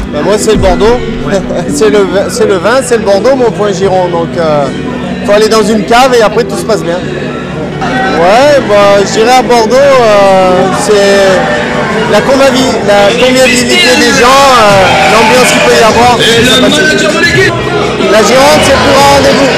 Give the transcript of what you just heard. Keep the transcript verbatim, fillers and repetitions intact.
Bah, moi c'est le Bordeaux, ouais. c'est le, le vin, c'est le Bordeaux mon point Giron, donc il euh, faut aller dans une cave et après tout se passe bien. Ouais, bah, je dirais à Bordeaux, euh, c'est la, convivi la convivialité des gens, euh, l'ambiance qu'il peut y avoir. La Gironde c'est pour un rendez-vous.